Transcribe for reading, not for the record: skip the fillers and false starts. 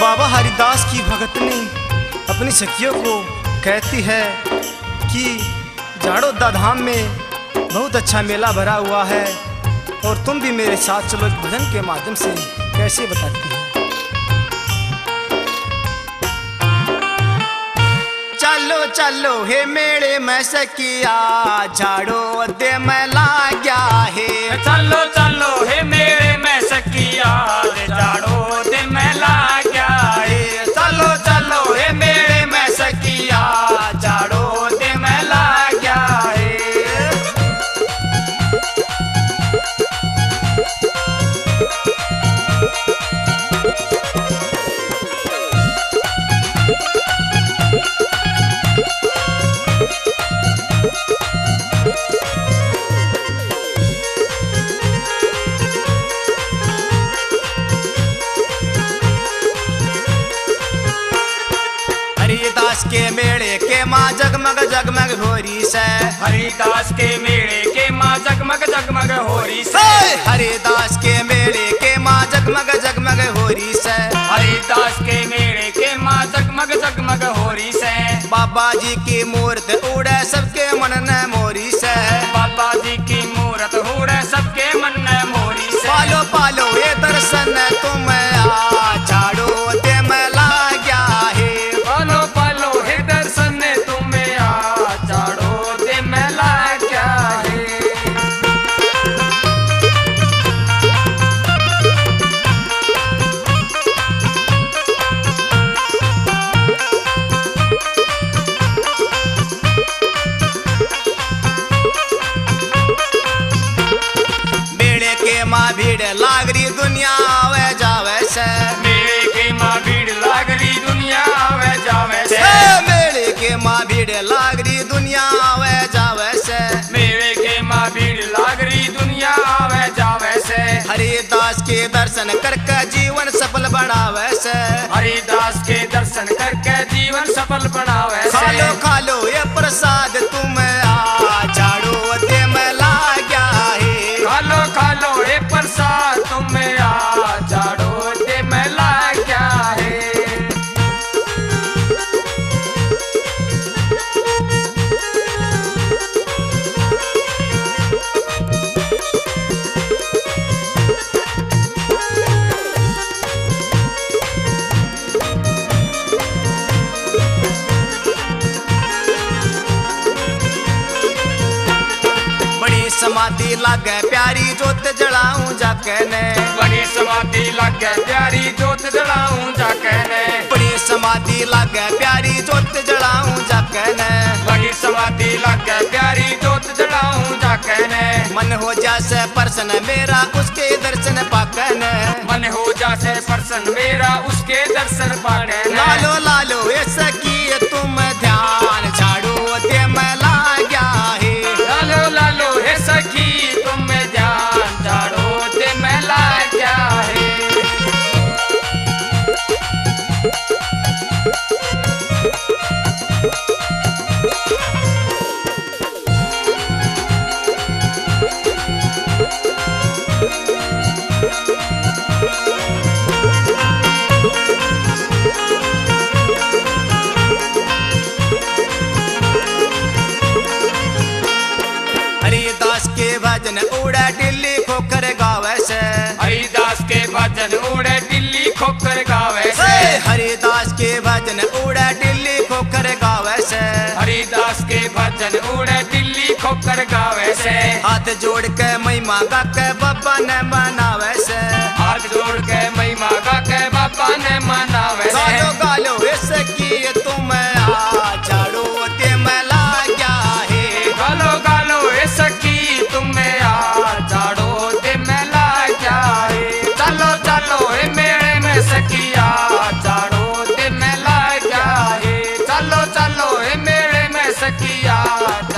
बाबा हरिदास की भगतनी अपनी सखियों को कहती है कि जाड़ोदा धाम में बहुत अच्छा मेला भरा हुआ है और तुम भी मेरे साथ चलो। भजन के माध्यम से कैसे बताती है। चलो चलो हे मेरे में सखिया जाड़ोदे में लाग्या है। चलो चलो हे मेरे में सखिया जाड़ोदे में लाग्या है। चलो चलो हे मेरे में सखिया जाड़ोदे में लाग्या है। हरिदास के मेले के माँ जगमग जगमग होरी से। हरिदास के मेले के माँ जगमग जगमग होरी से। हरिदास के मेले के माँ जगमग जगमग होरी से। हरिदास के मेले के माँ जगमग जगमग होरी से। बाबा जी की मूर्त उड़े सबके मन न मोरी से। बाबा जी की मूर्त उड़े सबके मन न मोरी से। पालो पालो ये दर्शन तुम आ जाड़ोदे में लाग्या है। पालो पालो हे दर्शन तुम्हें आ जाड़ोदे में लाग्या है। मेले के माँ भीड़ लागरी दुनिया आवे जावे से। मेले के माँ भीड़ लागरी दुनिया आवे जावे से। मेले के माँ भीड़ लागरी दुनिया आवे जावे से। मेले के माँ भीड़ लागरी दुनिया आवे जावे से। हरिदास के दर्शन करके जीवन सफल बनावे से। हरिदास के दर्शन करके जीवन सफल बनावे से। खालो खालो ये प्रसाद तुम आ जाड़ोदे में लाग्या है। खालो खालो हे प्रसाद तुम्हें आ जाड़ोदे में लाग्या है। बड़ी समाधि लागे प्यारी जोत जलाऊं जाके ने। बड़ी समाधि लागे प्यारी जोत जलाऊं जाके ने। बड़ी समाधि लागे प्यारी जोत जलाऊं जाके ने। बड़ी समाधि लागे प्यारी जोत जलाऊं जाके ने। मन हो जासे प्रसन्न मेरा उसके दर्शन पाके ने। मन हो जासे प्रसन्न मेरा उसके दर्शन पाने ने। लालो लालो ये सखी तुम ध्यान जाड़ोदे में लाग्या है। लालो लालो हे सखी तुम्हें ध्यान जाड़ोदे में लाग्या है। हरिदास के भजन उड़े दिल्ली खोकर गावे से। हरिदास के भजन उड़े दिल्ली खोकर गावे से। हरिदास के भजन उड़े दिल्ली खोकर गावे से। हरिदास के भजन उड़े दिल्ली खोकर गावे से। हाथ जोड़ के महिमा गा के बाबा ने मनावे से। हाथ जोड़ के महिमा गा के बाबा ने मनावे से। गालो गालो ऐसे की तुम आ जाड़ोदे में लाग्या है। गालो गालो हे सखी तुम्हें आ जाड़ोदे में लाग्या है। चलो चलो हे मेरे में सखिया जाड़ोदे में लाग्या है। चलो चलो हे मेरे में सखिया